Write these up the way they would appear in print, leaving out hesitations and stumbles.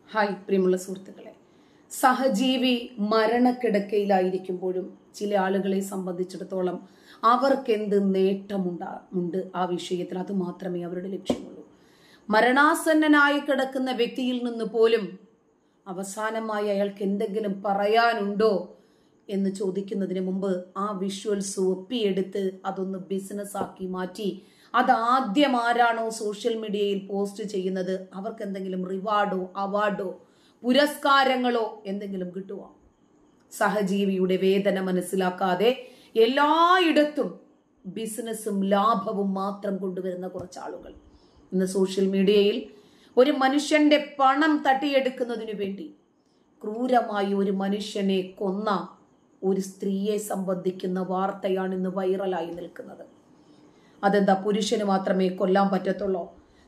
Hi പ്രിയമുള്ള സുഹൃത്തുക്കളെ, സഹജീവി മരണക്കിടക്കയിലായിരിക്കുമ്പോഴും ചില ആളുകളെ സംബന്ധിച്ചിടത്തോളം അവർക്കെന്ത് നേട്ടമുണ്ട് ആ വിഷയത്തിൽ, അത് മാത്രമേ അവരുടെ ലക്ഷ്യമുള്ളൂ. മരണാസന്നനായി കിടക്കുന്ന വ്യക്തിയിൽ നിന്ന് പോലും അവസാനമായി അയാൾക്ക് എന്തെങ്കിലും പറയാനുണ്ടോ എന്ന് ചോദിക്കുന്നതിന് മുമ്പ് ആ വിഷ്വൽസ് ഒപ്പിയെടുത്ത് അതൊന്ന് ബിസിനസ് ആക്കി മാറ്റി അതാദ്യം ആരാണോ സോഷ്യൽ മീഡിയയിൽ പോസ്റ്റ് ചെയ്യുന്നത് അവർക്ക് എന്തെങ്കിലും റിവാർഡോ അവാർഡോ പുരസ്കാരങ്ങളോ എന്തെങ്കിലും കിട്ടുമോ? സഹജീവിയുടെ വേദന മനസ്സിലാക്കാതെ എല്ലായിടത്തും ബിസിനസ്സും ലാഭവും മാത്രം കൊണ്ടുവരുന്ന കുറച്ച് ആളുകൾ ഇന്ന് സോഷ്യൽ മീഡിയയിൽ ഒരു മനുഷ്യന്റെ പണം തട്ടിയെടുക്കുന്നതിനു വേണ്ടി ക്രൂരമായി ഒരു മനുഷ്യനെ കൊന്ന ഒരു സ്ത്രീയെ സംബന്ധിക്കുന്ന വാർത്തയാണ് ഇന്ന് വൈറലായി നിൽക്കുന്നത്. അതെന്താ, പുരുഷന് മാത്രമേ കൊല്ലാൻ പറ്റത്തുള്ളൂ?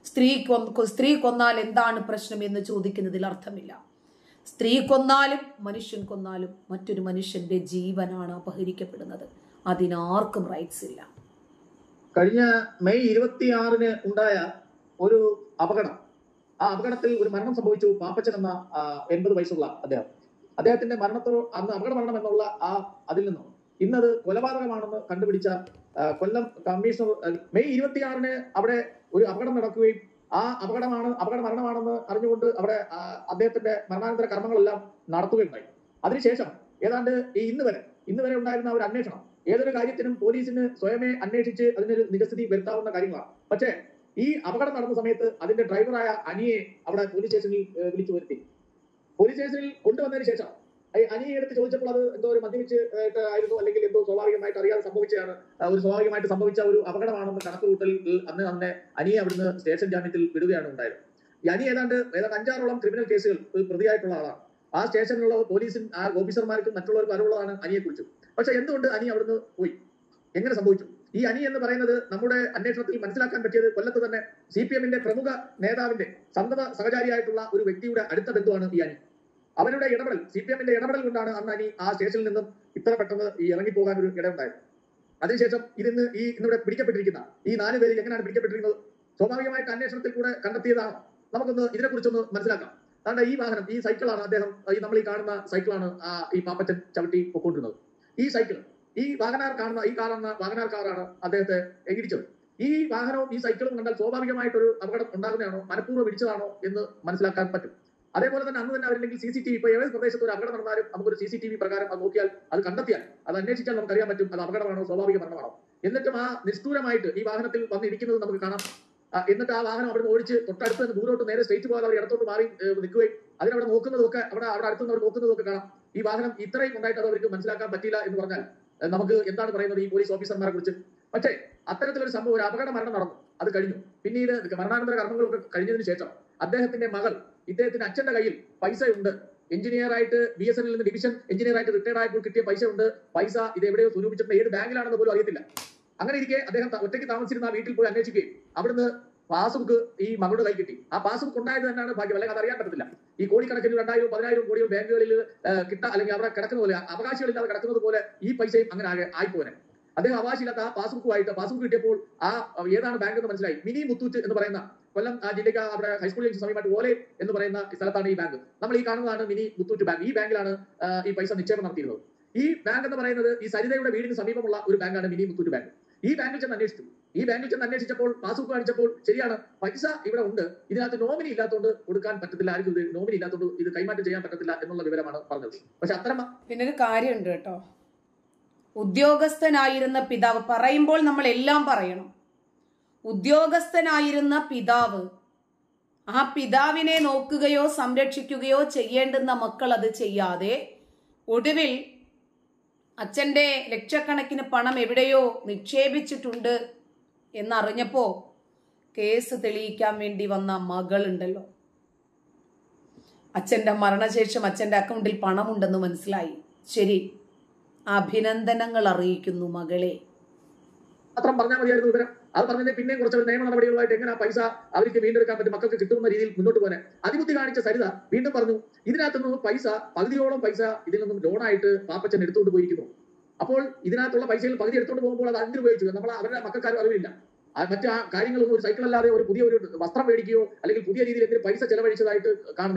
സ്ത്രീ കൊന്നാൽ എന്താണ് പ്രശ്നം എന്ന് ചോദിക്കുന്നതിൽ അർത്ഥമില്ല. സ്ത്രീ കൊന്നാലും മനുഷ്യൻ കൊന്നാലും മറ്റൊരു മനുഷ്യന്റെ ജീവനാണ് അപഹരിക്കപ്പെടുന്നത്. അതിനാർക്കും റൈറ്റ്സ് ഇല്ല. കഴിഞ്ഞ മെയ് 26 ഉണ്ടായ ഒരു അപകടം, ആ അപകടത്തിൽ ഒരു മരണം സംഭവിച്ചു. പാപ്പച്ചൻ എന്ന 80 വയസ്സുള്ള അദ്ദേഹത്തിന്റെ അന്ന് അപകട മരണം എന്നുള്ള അതിൽ നിന്നും ഇന്നത് കൊലപാതകമാണെന്ന് കണ്ടുപിടിച്ച കൊല്ലം കമ്മീഷണർ മെയ് 26 അവിടെ ഒരു അപകടം നടക്കുകയും ആ അപകട മരണമാണെന്ന് അറിഞ്ഞുകൊണ്ട് അവിടെ അദ്ദേഹത്തിന്റെ മരണാനന്തര കർമ്മങ്ങളെല്ലാം നടത്തുകയുണ്ടായി. അതിനുശേഷം ഏതാണ്ട് ഇന്ന് വരെ ഉണ്ടായിരുന്ന ഒരു അന്വേഷണം ഏതൊരു കാര്യത്തിനും പോലീസിന് സ്വയമേ അന്വേഷിച്ച് അതിനൊരു നിജസ്ഥിതി വരുത്താവുന്ന കാര്യങ്ങളാണ്. പക്ഷേ ഈ അപകടം നടന്ന സമയത്ത് അതിന്റെ ഡ്രൈവറായ അനിയെ അവിടെ പോലീസ് സ്റ്റേഷനിൽ വിളിച്ചു വരുത്തി. പോലീസ് സ്റ്റേഷനിൽ കൊണ്ടുവന്നതിന് ശേഷം അനിയെ എടുത്ത് ചോദിച്ചപ്പോൾ അത് എന്തോ ഒരു മദ്യപിച്ച് ആയിരുന്നു, അല്ലെങ്കിൽ എന്തോ സ്വാഭാവികമായിട്ട് അറിയാതെ സംഭവിച്ചതാണ്, സ്വാഭാവികമായിട്ട് സംഭവിച്ച ഒരു അപകടമാണെന്ന് കണക്കുകൂട്ടലിൽ അന്ന് അനിയെ അവിടുന്ന് സ്റ്റേഷൻ ജാമ്യത്തിൽ വിടുകയാണ് ഉണ്ടായത്. ഈ അനി ഏതാണ്ട് 5-6ഓളം ക്രിമിനൽ കേസുകൾ പ്രതിയായിട്ടുള്ള ആളാണ്. ആ സ്റ്റേഷനിലുള്ള പോലീസും ആ ഓഫീസർമാർക്കും മറ്റുള്ളവർക്കും അറിവുള്ളതാണ് അനിയെ കുറിച്ച്. പക്ഷെ എന്തുകൊണ്ട് അനി അവിടുന്ന് പോയി, എങ്ങനെ സംഭവിച്ചു? ഈ അനി എന്ന് പറയുന്നത് നമ്മുടെ അന്വേഷണത്തിൽ മനസ്സിലാക്കാൻ പറ്റിയത് കൊല്ലത്ത് തന്നെ CPM-ന്റെ പ്രമുഖ നേതാവിന്റെ സന്തത സഹചാരിയായിട്ടുള്ള ഒരു വ്യക്തിയുടെ അടുത്ത ബന്ധുവാണ് ഈ അനി. അവരുടെ ഇടപെടൽ, CPM-ന്റെ ഇടപെടൽ കൊണ്ടാണ് അന്ന് അനി ആ സ്റ്റേഷനിൽ നിന്നും ഇത്ര പെട്ടെന്ന് ഇറങ്ങിപ്പോകാൻ ഒരു ഇടയുണ്ടായത്. അതിനുശേഷം ഇന്നിവിടെ പിടിക്കപ്പെട്ടിരിക്കുന്ന ഈ 4 പേരിൽ എങ്ങനെയാണ് പിടിക്കപ്പെട്ടിരിക്കുന്നത്? സ്വാഭാവികമായിട്ട് അന്വേഷണത്തിൽ കൂടെ കണ്ടെത്തിയതാണോ? നമുക്കൊന്ന് ഇതിനെക്കുറിച്ചൊന്ന് മനസ്സിലാക്കാം. അതുകൊണ്ട് ഈ വാഹനം, ഈ സൈക്കിളാണ് നമ്മൾ ഈ കാണുന്ന സൈക്കിളാണ് ഈ പാപ്പച്ചൻ ചവിട്ടി പൊക്കൊണ്ടിരുന്നത്. ഈ സൈക്കിൾ, ഈ വാഗനാർ കാറാണ് അദ്ദേഹത്തെ ഇടിച്ചത്. ഈ വാഹനവും ഈ സൈക്കിളും കണ്ടാൽ സ്വാഭാവികമായിട്ടൊരു അപകടം ഉണ്ടാകുന്നതാണോ, മനഃപൂർവ്വം ഇടിച്ചതാണോ എന്ന് മനസ്സിലാക്കാൻ പറ്റും. അതേപോലെ തന്നെ അന്ന് തന്നെ അവരില്ലെങ്കിൽ CCTV, ഇപ്പൊ ഏത് പ്രദേശത്ത് ഒരു അപകടം നടന്നാലും നമുക്കൊരു CCTV പ്രകാരം അത് നോക്കിയാൽ, അത് കണ്ടെത്തിയാൽ, അത് അന്വേഷിച്ചാൽ നമുക്കറിയാൻ പറ്റും അത് അപകടമാണോ സ്വാഭാവിക മരണമാണോ. എന്നിട്ടും ആ നിഷ്ഠൂരമായിട്ട് ഈ വാഹനത്തിൽ വന്നിരിക്കുന്നത് നമുക്ക് കാണാം. എന്നിട്ട് ആ വാഹനം അവിടെ ഓടിച്ച് തൊട്ടടുത്ത് നിന്ന് ദൂരോട്ട് നേരെ സ്ട്രേറ്റ് പോകാതെ അവർ ഇടത്തോട്ട് മാറി നിൽക്കുകയും അതിനവിടെ നോക്കുന്നതൊക്കെ അവിടെ അടുത്തുനിന്ന് അവർ നോക്കുന്നതൊക്കെ കാണാം. ഈ വാഹനം ഇത്രയും ഉണ്ടായിട്ട് അത് അവർക്ക് മനസ്സിലാക്കാൻ പറ്റില്ല എന്ന് പറഞ്ഞാൽ നമുക്ക് എന്താണ് പറയുന്നത് ഈ പോലീസ് ഓഫീസർമാരെ കുറിച്ച്? പക്ഷേ അത്തരത്തിലൊരു സംഭവം, ഒരു അപകട മരണം നടന്നു, അത് കഴിഞ്ഞു. പിന്നീട് മരണാനന്തര കർമ്മങ്ങളൊക്കെ കഴിഞ്ഞതിന് ശേഷം അദ്ദേഹത്തിന്റെ മകൾ, ഇദ്ദേഹത്തിന്റെ അച്ഛന്റെ കയ്യിൽ പൈസ ഉണ്ട്. എഞ്ചിനീയറായിട്ട് BSNL നിന്ന് ഡിവിഷൻ എഞ്ചിനീയറായിട്ട് റിട്ടയർഡ് ആയപ്പോൾ കിട്ടിയ പൈസ ഉണ്ട്. പൈസ ഇത് എവിടെയോ സ്വരൂപിച്ചിട്ടുണ്ട്, ഏത് ബാങ്കിലാണെന്ന് പോലും അറിയത്തില്ല. അങ്ങനെ ഇരിക്കെ അദ്ദേഹം ഒറ്റയ്ക്ക് താമസിച്ചിരുന്ന ആ വീട്ടിൽ പോയി അന്വേഷിക്കുകയും അവിടുന്ന് പാസ്ബുക്ക് ഈ മകളുടെ കൈ കിട്ടി. ആ പാസ്ബുക്ക് ഉണ്ടായത് തന്നെയാണ് ഭാഗ്യം, അല്ലെങ്കിൽ അത് അറിയാൻ പറ്റത്തില്ല. ഈ കോടിക്കണക്കിന് 2000 10,000 കോടിയോ ബാങ്കുകളിൽ അല്ലെങ്കിൽ അവിടെ കിടക്കുന്ന പോലെ, അവകാശികളില്ലാതെ കിടക്കുന്നത് പോലെ ഈ പൈസയും അങ്ങനെ ആയിപ്പോനെ. അദ്ദേഹം അവകാശമില്ലാത്ത ആ പാസ്ബുക്ക് കിട്ടിയപ്പോൾ ഏതാണ് ബാങ്ക് എന്ന് മനസ്സിലായി. മിനി മുത്തൂറ്റ് എന്ന് പറയുന്ന കൊല്ലം ജില്ലയ്ക്ക് അവിടെ ഹൈസ്കൂൾ ജംഗ്ഷൻ സമീപമായിട്ട് ഓലെ എന്ന് പറയുന്ന സ്ഥലത്താണ് ഈ ബാങ്ക്. നമ്മൾ ഈ കാണുന്നതാണ് മിനി മുത്തൂറ്റ് ബാങ്ക്. ഈ ബാങ്കിലാണ് ഈ പൈസ നിക്ഷേപം നടത്തിയിരുന്നത്. ഈ ബാങ്ക് എന്ന് പറയുന്നത് ഈ സരിതയുടെ വീടിന് സമീപമുള്ള ഒരു ബാങ്കാണ് മിനി മുത്തൂറ്റ് ബാങ്ക്. ഈ ബാങ്കിൽ ചെന്ന് അന്വേഷിച്ചപ്പോൾ പാസ്ബുക്ക് കാണിച്ചപ്പോൾ ശരിയാണ്, പൈസ ഇവിടെ ഉണ്ട്, ഇതിനകത്ത് നോമിനി ഇല്ലാത്തതുകൊണ്ട് കൊടുക്കാൻ പറ്റത്തില്ല, ആർക്കും ഇത് നോമിനി ഇല്ലാത്തതുകൊണ്ട് ഇത് കൈമാറ്റം ചെയ്യാൻ പറ്റത്തില്ല എന്നുള്ള വിവരമാണ് പറഞ്ഞത്. പക്ഷെ പിന്നെ ഒരു കാര്യമുണ്ട് കേട്ടോ, ഉദ്യോഗസ്ഥനായിരുന്ന പിതാവ് പറയുമ്പോൾ നമ്മൾ എല്ലാം പറയണം. ഉദ്യോഗസ്ഥനായിരുന്ന പിതാവ്, ആ പിതാവിനെ നോക്കുകയോ സംരക്ഷിക്കുകയോ ചെയ്യേണ്ടുന്ന മക്കൾ അത് ചെയ്യാതെ ഒടുവിൽ അച്ഛന്റെ ലക്ഷക്കണക്കിന് പണം എവിടെയോ നിക്ഷേപിച്ചിട്ടുണ്ട് എന്നറിഞ്ഞപ്പോ കേസ് തെളിയിക്കാൻ വേണ്ടി വന്ന മകളുണ്ടല്ലോ, അച്ഛന്റെ മരണശേഷം അച്ഛന്റെ അക്കൗണ്ടിൽ പണമുണ്ടെന്ന് മനസ്സിലായി. ശരി, അഭിനന്ദനങ്ങൾ അറിയിക്കുന്നു മകളെ. മാത്രം പറഞ്ഞാൽ മതിയായിരുന്നു വിവരം. അത് പറഞ്ഞതിന് പിന്നെ കുറച്ച് നിയമ നടപടികളുമായിട്ട് എങ്ങനെ ആ പൈസ അവർക്ക് വീണ്ടെടുക്കാൻ പറ്റും, മക്കൾക്ക് കിട്ടുന്ന രീതിയിൽ മുന്നോട്ട് പോകാൻ അതിബുദ്ധി കാണിച്ച സരിത വീണ്ടും പറഞ്ഞു, ഇതിനകത്തുനിന്ന് പകുതിയോളം പൈസ ഇതിൽ നിന്നും ലോണായിട്ട് പാപ്പച്ചൻ എടുത്തുകൊണ്ട് പോയിരിക്കുന്നു. അപ്പോൾ ഇതിനകത്തുള്ള പൈസയിൽ പകുതി എടുത്തുകൊണ്ട് പോകുമ്പോൾ അത് അതിന് ഉപയോഗിച്ചു. നമ്മൾ അവരുടെ മക്കൾക്കാരും അറിവില്ല. മറ്റു കാര്യങ്ങളൊന്നും, ഒരു സൈക്കിൾ അല്ലാതെ ഒരു പുതിയ ഒരു വസ്ത്രം മേടിക്കുകയോ അല്ലെങ്കിൽ പുതിയ രീതിയിൽ എന്തെങ്കിലും പൈസ ചെലവഴിച്ചതായിട്ട് കാണുന്നില്ല.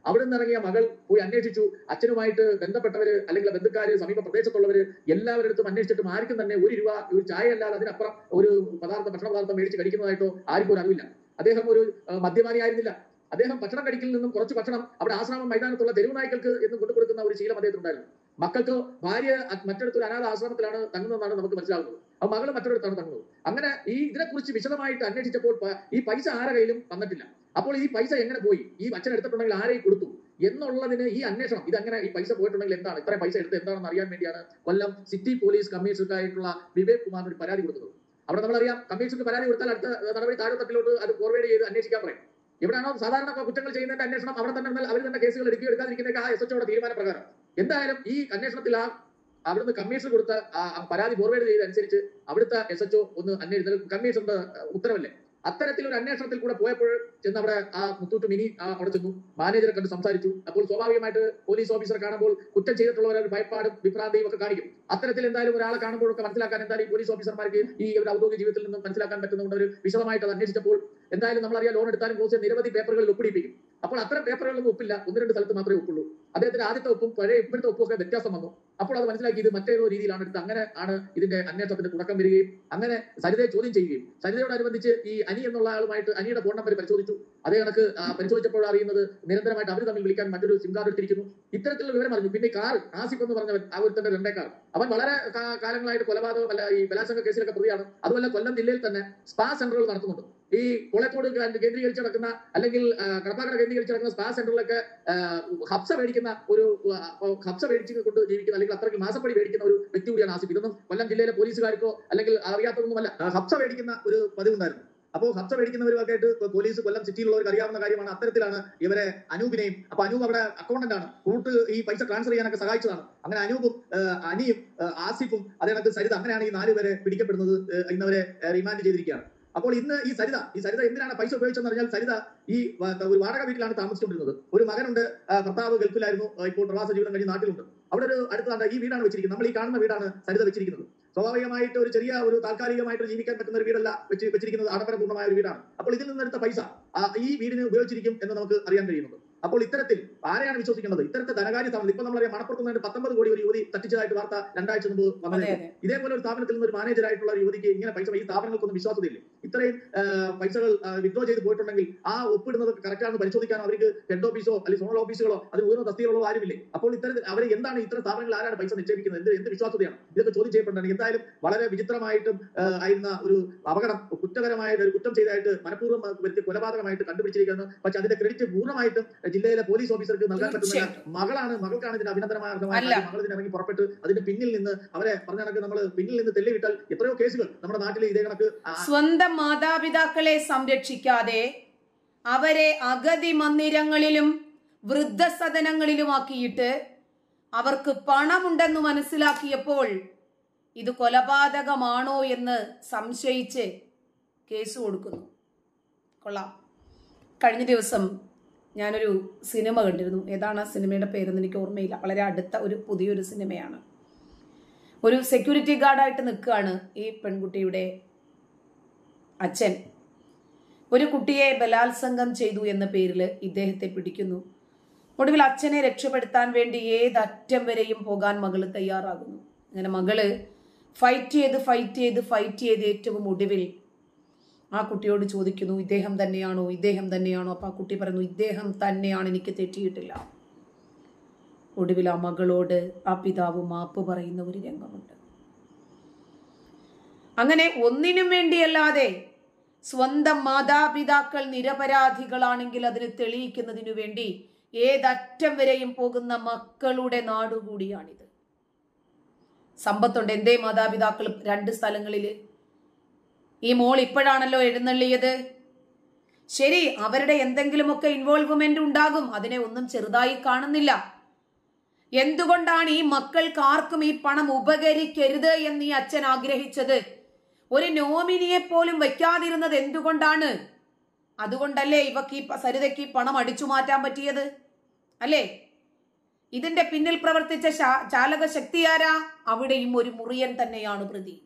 അവിടെ നിന്ന് ഇറങ്ങിയ മകൾ പോയി അന്വേഷിച്ചു. അച്ഛനുമായിട്ട് ബന്ധപ്പെട്ടവര് അല്ലെങ്കിൽ ബന്ധുക്കാര് സമീപ പ്രദേശത്തുള്ളവര് എല്ലാവരുടെ അടുത്തും അന്വേഷിച്ചിട്ടും ആർക്കും തന്നെ ₹1 ഒരു ചായ അല്ലാതെ അതിനപ്പുറം ഒരു ഭക്ഷണ പദാർത്ഥം മേടിച്ച് കഴിക്കുന്നതായിട്ടോ ആർക്കും ഒരു അറിവില്ല. അദ്ദേഹം ഒരു മദ്യപാനി ആയിരുന്നില്ല. അദ്ദേഹം ഭക്ഷണം കഴിക്കലിൽ നിന്നും കുറച്ച് ഭക്ഷണം അവിടെ ആശ്രമം മൈതാനത്തുള്ള തെരുവ് നായ്ക്കൾക്ക് എന്ന് കൊണ്ടുകൊടുക്കുന്ന ഒരു ശീലം അദ്ദേഹത്തിനുണ്ടായിരുന്നു. മക്കൾക്ക് ഭാര്യ മറ്റൊരു അനാഥ ആശ്രമത്തിലാണ് തങ്ങുന്നതെന്നാണ് നമുക്ക് മനസ്സിലാകുന്നത്. അപ്പൊ മകള് മറ്റൊരിടത്താണ് തങ്ങുന്നത്. അങ്ങനെ ഇതിനെക്കുറിച്ച് വിശദമായിട്ട് അന്വേഷിച്ചപ്പോൾ ഈ പൈസ ആരുടെ കയ്യിലും തന്നിട്ടില്ല. അപ്പോൾ ഈ പൈസ എങ്ങനെ പോയി, ഈ അച്ഛൻ എടുത്തിട്ടുണ്ടെങ്കിൽ ആരെയും കൊടുത്തു എന്നുള്ളതിന് ഈ അന്വേഷണം ഇതങ്ങനെ ഈ പൈസ പോയിട്ടുണ്ടെങ്കിൽ എന്താണ്, ഇത്രയും പൈസ എടുത്ത് എന്താണെന്ന് അറിയാൻ വേണ്ടിയാണ് കൊല്ലം സിറ്റി പോലീസ് കമ്മീഷണറായിട്ടുള്ള വിവേക് കുമാറിന് ഒരു പരാതി കൊടുക്കുന്നത്. അവിടെ നമ്മളറിയാം, കമ്മീഷണർക്ക് പരാതി കൊടുത്താൽ അടുത്ത നടപടി താഴെത്തട്ടിലോട്ട് അത് ഫോർവേഡ് ചെയ്ത് അന്വേഷിക്കാൻ പറയും. എവിടെയാണോ സാധാരണ കുറ്റങ്ങൾ ചെയ്യുന്നതിന്റെ അന്വേഷണം അവിടെ തന്നെ അവർ തന്നെ കേസുകൾ എടുക്കാതിരിക്കുന്നതൊക്കെ ആ SHOയുടെ തീരുമാനപ്രകാരം. എന്തായാലും ഈ അന്വേഷണത്തിൽ അവിടുന്ന് കമ്മീഷൻ കൊടുത്ത പരാതി ഫോർവേഡ് ചെയ്തതനുസരിച്ച് അവിടുത്തെ SHO ഒന്ന് അന്വേഷിച്ചത് കമ്മീഷന്റെ ഉത്തരവല്ലേ. അത്തരത്തിലൊരു അന്വേഷണത്തിൽ കൂടെ പോയപ്പോൾ ചെന്ന് അവിടെ ആ മുത്തൂറ്റ് മിനി അവിടെ ചെന്നു, മാനേജറെ കണ്ട് സംസാരിച്ചു. അപ്പോൾ സ്വാഭാവികമായിട്ട് പോലീസ് ഓഫീസറെ കാണുമ്പോൾ കുറ്റം ചെയ്തിട്ടുള്ളവരെ ഒരു ഭയപ്പാടും വിഭ്രാന്തിയും ഒക്കെ കാണിക്കും. അത്തരത്തിൽ എന്തായാലും ഒരാളെ കാണുമ്പോഴൊക്കെ മനസ്സിലാക്കാൻ എന്തായാലും പോലീസ് ഓഫീസർമാർക്ക് ഈ ഒരു ഔദ്യോഗിക ജീവിതത്തിൽ നിന്നും മനസ്സിലാക്കാൻ പറ്റുന്നതുകൊണ്ട് ഒരു വിശദമായിട്ട് അത് അന്വേഷിച്ചപ്പോൾ എന്തായാലും നമ്മളറിയാം, ലോൺ എടുത്താലും ക്ലോസ് ചെയ്ത് നിരവധി പേപ്പറുകളിൽ ഒപ്പിടിപ്പിക്കും. അപ്പോൾ അത്തരം പേപ്പറുകളൊന്നും ഒപ്പില്ല, 1-2 സ്ഥലത്ത് മാത്രമേ ഒപ്പുള്ളൂ. അദ്ദേഹത്തിന്റെ ആദ്യത്തെ ഒപ്പും പഴയ ഇപ്പോഴത്തെ ഒപ്പും ഒക്കെ വ്യത്യാസം വന്നു. അപ്പോൾ അത് മനസ്സിലാക്കി ഇത് മറ്റേതോ രീതിയിലാണ് എടുത്ത്. അങ്ങനെ ആണ് ഇതിന്റെ അന്വേഷണത്തിന്റെ തുടക്കം വരികയും അങ്ങനെ സരിതയെ ചോദ്യം ചെയ്യുകയും സരിതയോടനുബന്ധിച്ച് ഈ അനി എന്നുള്ള ആളുമായിട്ട് അനിയുടെ ഫോൺ നമ്പർ പരിശോധിച്ചു. അതേ കണക്ക് പരിശോധിച്ചപ്പോൾ അറിയുന്നത് നിരന്തരമായിട്ട് അവർ തമ്മിൽ വിളിക്കാൻ മറ്റൊരു സിം കാർഡ് എടുത്തിരിക്കുന്നു. ഇത്തരത്തിലുള്ള വിവരം അറിഞ്ഞു. പിന്നെ കാർ ആസിഫ് എന്ന് പറഞ്ഞവൻ ആ ഒരുത്തന്റെ 2 കാർ, അവൻ വളരെ കാലങ്ങളായിട്ട് കൊലപാതകം അല്ല ഈ ബലാത്സംഗ കേസിലൊക്കെ പ്രതിയാണ്. അതുപോലെ കൊല്ലം ജില്ലയിൽ തന്നെ സ്പാ സെന്ററുകൾ നടത്തുന്നുണ്ട്. ഈ കോളേക്കോട് കേന്ദ്രീകരിച്ച് നടക്കുന്ന അല്ലെങ്കിൽ കടപ്പാക്കട കേന്ദ്രീകരിച്ച് നടക്കുന്ന സ്പാ സെന്ററിലൊക്കെ ഹബ്സ മേടിക്കുന്ന കൊണ്ട് ജീവിക്കുന്ന അല്ലെങ്കിൽ അത്രയ്ക്ക് മാസപ്പടി മേടിക്കുന്ന ഒരു വ്യക്തി കൂടിയാണ് ആസിഫ്. ഇതൊന്നും കൊല്ലം ജില്ലയിലെ പോലീസുകാർക്കോ അല്ലെങ്കിൽ അറിയാത്തതൊന്നുമല്ല. ഹബ്സ മേടിക്കുന്ന ഒരു പതിവുണ്ടായിരുന്നു. അപ്പോൾ ഹബ്സ മേടിക്കുന്നവരുമൊക്കെ ആയിട്ട് പോലീസ് കൊല്ലം സിറ്റിയിലുള്ളവർക്ക് അറിയാവുന്ന കാര്യമാണ്. അത്തരത്തിലാണ് ഇവരെ അനൂപിനെയും, അപ്പൊ അനൂപ് അവിടെ അക്കൗണ്ടന്റ് ആണ്, കൂട്ട് ഈ പൈസ ട്രാൻസ്ഫർ ചെയ്യാനൊക്കെ സഹായിച്ചതാണ്. അങ്ങനെ അനൂപും അനിയും ആസിഫും അതേ കണക്ക് സരിത, അങ്ങനെയാണ് ഈ 4 പേരെ പിടിക്കപ്പെടുന്നത്. ഇന്നവരെ റിമാൻഡ് ചെയ്തിരിക്കുകയാണ്. അപ്പോൾ ഇന്ന് ഈ സരിത എന്തിനാണ് പൈസ ഉപയോഗിച്ചെന്ന് പറഞ്ഞാൽ, സരിത ഈ ഒരു വാടക വീട്ടിലാണ് താമസിച്ചുകൊണ്ടിരുന്നത്. ഒരു മകനുണ്ട്, ഭർത്താവ് ഗൾഫിലായിരുന്നു, ഇപ്പോൾ പ്രവാസ ജീവിതം കഴിഞ്ഞ് നാട്ടിലുണ്ട്. അവിടെ ഒരു അടുത്താണ് ഈ വീടാണ് വെച്ചിരിക്കുന്നത്. നമ്മൾ ഈ കാണുന്ന വീടാണ് സരിത വെച്ചിരിക്കുന്നത്. സ്വാഭാവികമായിട്ട് ഒരു ചെറിയ ഒരു താൽക്കാലികമായിട്ട് ജീവിക്കാൻ പറ്റുന്ന ഒരു വീടല്ല വെച്ചിരിക്കുന്നത്, ആഡംബരപൂർണ്ണമായ ഒരു വീടാണ്. അപ്പോൾ ഇതിൽ നിന്നെടുത്ത പൈസ ഈ വീടിന് ഉപയോഗിച്ചിരിക്കും എന്ന് നമുക്ക് അറിയാൻ കഴിയുന്നത്. അപ്പോൾ ഇത്തരത്തിൽ ആരെയാണ് വിശ്വസിക്കേണ്ടത്? ഇത്തരത്തെ ധനകാര്യ സ്ഥാപനം ഇപ്പൊ നമ്മളറിയാം, മണപ്പുറത്ത് നിന്ന് 19 കോടി ഒരു യുവതി തട്ടിച്ചതായിട്ട് വാർത്ത 2 ആഴ്ച മുമ്പ് വന്നത്. ഇതേപോലെ ഒരു സ്ഥാപനത്തിൽ നിന്ന് ഒരു മാനേജറായിട്ടുള്ള ഒരു യുവതിക്ക് ഇങ്ങനെ പൈസ, ഈ സ്ഥാപനങ്ങൾക്കൊന്നും വിശ്വാസതയില്ലേ? ഇത്രയും പൈസകൾ വിത്ഡ്രോ ചെയ്ത് പോയിട്ടുണ്ടെങ്കിൽ ആ ഒപ്പിടുന്നത് കറക്റ്റാണെന്ന് പരിശോധിക്കാനോ അവർക്ക് ഹെഡ് ഓഫീസോ അല്ലെങ്കിൽ സോണൽ ഓഫീസുകളോ അത് ഉയർന്ന തസ്തികളോ ആരുമില്ലേ? അപ്പോൾ ഇത്തരത്തിൽ അവർ എന്താണ് ഇത്തരം സ്ഥാപനങ്ങൾ ആരാണ് പൈസ നിക്ഷേപിക്കുന്നത്? എന്ത് വിശ്വാസതയാണ്? ഇതൊക്കെ ചോദ്യം ചെയ്യപ്പെടേണ്ടത്. എന്തായാലും വളരെ വിചിത്രമായിട്ടും ആയിരുന്ന ഒരു അപകടം, കുറ്റകരമായ ഒരു കുറ്റം ചെയ്തായിട്ട് മനഃപൂർവ്വം വരുത്തിയ കൊലപാതകമായിട്ട് കണ്ടുപിടിച്ചിരിക്കുന്നത്. പക്ഷെ അതിന്റെ ക്രെഡിറ്റ് പൂർണ്ണമായിട്ടും ജില്ലയിലെ പോലീസ് ഓഫീസർക്ക് നൽകാൻ പറ്റുന്ന മകൾക്കാണ് ഇതിന്റെ അഭിനന്ദനമായ മകൾ ഇതിനിറങ്ങി പുറപ്പെട്ട് അതിന്റെ പിന്നിൽ നിന്ന് അവരെ പറഞ്ഞ കണക്ക് നമ്മൾ പിന്നിൽ നിന്ന് തെളിവിട്ടാൽ എത്രയോ കേസുകൾ നമ്മുടെ നാട്ടിൽ ഇതേ കണക്ക്. സ്വന്തം മാതാപിതാക്കളെ സംരക്ഷിക്കാതെ അവരെ അഗതി മന്ദിരങ്ങളിലും വൃദ്ധസദനങ്ങളിലുമാക്കിയിട്ട് അവർക്ക് പണമുണ്ടെന്ന് മനസ്സിലാക്കിയപ്പോൾ ഇത് കൊലപാതകമാണോ എന്ന് സംശയിച്ച് കേസ് കൊടുക്കുന്നു. കൊള്ളാം. കഴിഞ്ഞ ദിവസം ഞാനൊരു സിനിമ കണ്ടിരുന്നു. ഏതാണ് ആ സിനിമയുടെ പേരെന്ന് എനിക്ക് ഓർമ്മയില്ല. വളരെ അടുത്ത പുതിയൊരു സിനിമയാണ്. ഒരു സെക്യൂരിറ്റി ഗാർഡായിട്ട് നിൽക്കുകയാണ് ഈ പെൺകുട്ടിയുടെ അച്ഛൻ. ഒരു കുട്ടിയെ ബലാത്സംഗം ചെയ്തു എന്ന പേരിൽ ഇദ്ദേഹത്തെ പിടിക്കുന്നു. ഒടുവിൽ അച്ഛനെ രക്ഷപ്പെടുത്താൻ വേണ്ടി ഏതറ്റം വരെയും പോകാൻ മകള് തയ്യാറാകുന്നു. അങ്ങനെ മകള് ഫൈറ്റ് ചെയ്ത് ഏറ്റവും ഒടുവിൽ ആ കുട്ടിയോട് ചോദിക്കുന്നു, ഇദ്ദേഹം തന്നെയാണോ? അപ്പൊ ആ കുട്ടി പറയുന്നു, ഇദ്ദേഹം തന്നെയാണ്, എനിക്ക് തെറ്റിയിട്ടില്ല. ഒടുവിൽ ആ മകളോട് ആ പിതാവ് മാപ്പ് പറയുന്ന ഒരു രംഗമുണ്ട്. അങ്ങനെ ഒന്നിനും വേണ്ടിയല്ലാതെ സ്വന്തം മാതാപിതാക്കൾ നിരപരാധികളാണെങ്കിൽ അതിന് തെളിയിക്കുന്നതിനു വേണ്ടി ഏതറ്റം വരെയും പോകുന്ന മക്കളുടെ നാടുകൂടിയാണിത്. സമ്പത്തുണ്ട്. എന്തേ മാതാപിതാക്കൾ 2 സ്ഥലങ്ങളില്? ഈ മോൾ ഇപ്പോഴാണല്ലോ എഴുന്നള്ളിയത്. ശരി, അവരുടെ എന്തെങ്കിലുമൊക്കെ ഇൻവോൾവ്മെന്റ് ഉണ്ടാകും, അതിനെ ഒന്നും ചെറുതായി കാണുന്നില്ല. എന്തുകൊണ്ടാണ് ഈ മക്കൾക്ക് ആർക്കും ഈ പണം ഉപകരിക്കരുത് എന്ന് ഈ അച്ഛൻ ആഗ്രഹിച്ചത്? ഒരു നോമിനിയെ പോലും വെക്കാതിരുന്നത് എന്തുകൊണ്ടാണ്? അതുകൊണ്ടല്ലേ ഇവക്ക് സരിതയ്ക്ക് പണം അടിച്ചു മാറ്റാൻ പറ്റിയത് അല്ലേ? ഇതിന്റെ പിന്നിൽ പ്രവർത്തിച്ച ചാലക ശക്തിയാരാ? അവിടെയും ഒരു മുറിയൻ തന്നെയാണ് പ്രതി.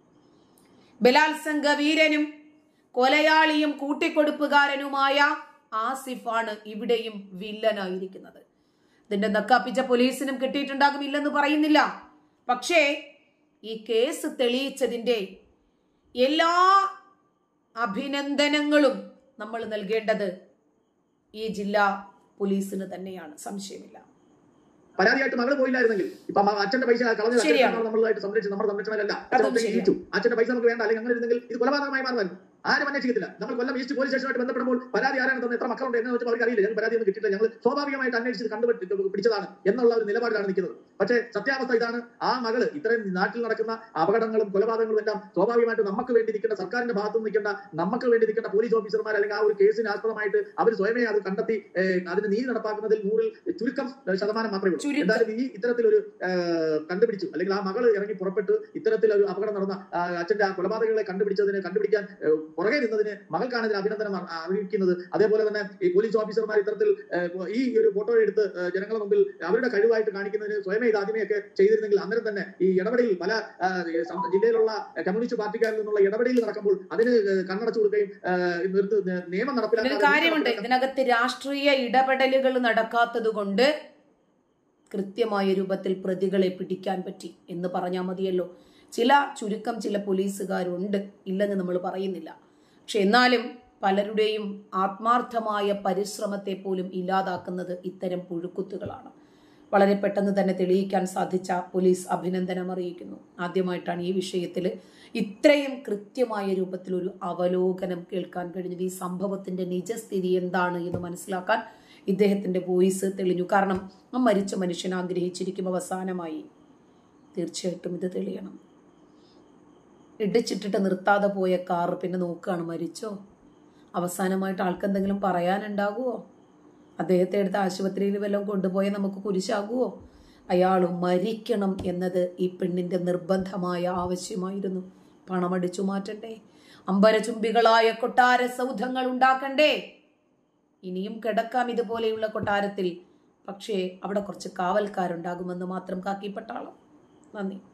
ബലാത്സംഗ വീരനും കൊലയാളിയും കൂട്ടിക്കൊടുപ്പുകാരനുമായ ആസിഫാണ് ഇവിടെയും വില്ലനായിരിക്കുന്നത്. ഇതിന്റെ നക്കാപ്പിച്ച പോലീസിനും കിട്ടിയിട്ടുണ്ടാകും, ഇല്ലെന്ന് പറയുന്നില്ല. പക്ഷേ ഈ കേസ് തെളിയിച്ചതിന്റെ എല്ലാ അഭിനന്ദനങ്ങളും നമ്മൾ നൽകേണ്ടത് ഈ ജില്ലാ പോലീസിന് തന്നെയാണ്, സംശയമില്ല. പരാതിയായിട്ട് മകൾ പോയില്ലായിരുന്നെങ്കിൽ ഇപ്പൊ അച്ഛന്റെ പൈസ കളഞ്ഞു നമ്മളായിട്ട് സംരക്ഷിച്ചു, നമ്മുടെ സംരക്ഷണമല്ല, അച്ഛന്റെ പൈസ നമുക്ക് വേണ്ട, അല്ലെങ്കിൽ അങ്ങനെ ഇരുന്നെങ്കിൽ ഇത് കൊലപാതകമായി മാറുമായിരുന്നു. ആരും അന്വേഷിക്കത്തില്ല. നമ്മൾ കൊല്ലം ഈസ്റ്റ് പോലീസ് സ്റ്റേഷനുമായിട്ട് ബന്ധപ്പെടുമ്പോൾ പരാതി ആരാണ് തന്നെ, എത്ര മക്കളുണ്ട് എന്ന് വെച്ചാൽ അവർക്ക് അറിയില്ല. ഞങ്ങൾ പരാതി ഒന്നും കിട്ടിയില്ല, ഞങ്ങൾ സ്വാഭാവികമായിട്ട് അന്വേഷിച്ച് പിടിച്ചതാണ് എന്നുള്ള ഒരു നിലപാടിലാണ് നിൽക്കുന്നത്. പക്ഷേ സത്യാവസ്ഥ ഇതാണ്. ആ മകള് ഇത്രയും നാട്ടിൽ നടക്കുന്ന അപകടങ്ങളും കൊലപാതകങ്ങളും എല്ലാം സ്വാഭാവികമായിട്ട് നമുക്ക് വേണ്ടി നിൽക്കേണ്ട, സർക്കാരിന്റെ ഭാഗത്തു നിൽക്കേണ്ട, നമുക്ക് വേണ്ടി നിൽക്കേണ്ട പോലീസ് ഓഫീസർമാർ അല്ലെങ്കിൽ ആ ഒരു കേസിന് ആസ്പദമായിട്ട് അവർ സ്വയമേ അത് കണ്ടെത്തി അതിന് നീതി നടപ്പാക്കുന്നതിൽ 100% ചുരുക്കം ശതമാനം മാത്രമേ ഉള്ളൂ. എന്തായാലും ഈ ഇത്തരത്തിലൊരു കണ്ടുപിടിച്ചു, അല്ലെങ്കിൽ ആ മകള് ഇറങ്ങി പുറപ്പെട്ട് ഇത്തരത്തിലൊരു അപകടം നടന്ന അച്ഛന്റെ ആ കൊലപാതകങ്ങളെ കണ്ടുപിടിക്കാൻ പുറകെ നിന്നതിന് മകൾക്കാണ് ഇതിന് അഭിനന്ദനം അറിയിക്കുന്നത്. അതേപോലെ തന്നെ ഈ പോലീസ് ഓഫീസർമാർ ഇത്തരത്തിൽ ഈ ഒരു ഫോട്ടോ എടുത്ത് ജനങ്ങളുടെ മുമ്പിൽ അവരുടെ കഴിവായിട്ട് കാണിക്കുന്നതിന് സ്വയമേ ഇത് ആദ്യമേയൊക്കെ ചെയ്തിരുന്നെങ്കിൽ അന്നേരം തന്നെ ഈ ഇടപെടൽ പല ജില്ലയിലുള്ള കമ്മ്യൂണിസ്റ്റ് പാർട്ടിക്കാരിൽ നിന്നുള്ള ഇടപെടൽ നടക്കുമ്പോൾ അതിന് കണ്ണടച്ചു കൊടുക്കുകയും നിയമം നടപ്പിലാക്കാൻ കാര്യമുണ്ട്. ഇതിനകത്ത് രാഷ്ട്രീയ ഇടപെടലുകൾ നടക്കാത്തത് കൊണ്ട് കൃത്യമായ രൂപത്തിൽ പ്രതികളെ പിടിക്കാൻ പറ്റി എന്ന് പറഞ്ഞാൽ മതിയല്ലോ. ചുരുക്കം ചില പോലീസുകാരുണ്ട്, ഇല്ലെന്ന് നമ്മൾ പറയുന്നില്ല. പക്ഷെ എന്നാലും പലരുടെയും ആത്മാർത്ഥമായ പരിശ്രമത്തെ പോലും ഇല്ലാതാക്കുന്നത് ഇത്തരം പുഴുക്കുത്തുകളാണ്. വളരെ പെട്ടെന്ന് തന്നെ തെളിയിക്കാൻ സാധിച്ച പോലീസ് അഭിനന്ദനം അറിയിക്കുന്നു. ആദ്യമായിട്ടാണ് ഈ വിഷയത്തിൽ ഇത്രയും കൃത്യമായ രൂപത്തിൽ ഒരു അവലോകനം കേൾക്കാൻ കഴിഞ്ഞത്. ഈ സംഭവത്തിന്റെ നിജസ്ഥിതി എന്താണ് എന്ന് മനസ്സിലാക്കാൻ ഇദ്ദേഹത്തിന്റെ വോയിസ് തെളിഞ്ഞു. കാരണം ആ മരിച്ച മനുഷ്യൻ ആഗ്രഹിച്ചിരിക്കും അവസാനമായി തീർച്ചയായിട്ടും ഇത് തെളിയണം. ഇടിച്ചിട്ടിട്ട് നിർത്താതെ പോയ കാർ പിന്നെ നോക്കുകയാണ്, മരിച്ചോ? അവസാനമായിട്ട് ആൾക്കെന്തെങ്കിലും പറയാനുണ്ടാകുമോ? അദ്ദേഹത്തെ എടുത്ത് ആശുപത്രിയിൽ വല്ലതും കൊണ്ടുപോയാൽ നമുക്ക് കുരിശാകുമോ? അയാൾ മരിക്കണം എന്നത് ഈ പെണ്ണിന്റെ നിർബന്ധമായ ആവശ്യമായിരുന്നു. പണമടിച്ചു മാറ്റണ്ടേ? അമ്പരചുംബികളായ കൊട്ടാര സൗധങ്ങൾ ഉണ്ടാക്കണ്ടേ? ഇനിയും കിടക്കാം ഇതുപോലെയുള്ള കൊട്ടാരത്തിൽ. പക്ഷേ അവിടെ കുറച്ച് കാവൽക്കാരുണ്ടാകുമെന്ന് മാത്രം കാക്കി പട്ടാളം. നന്ദി.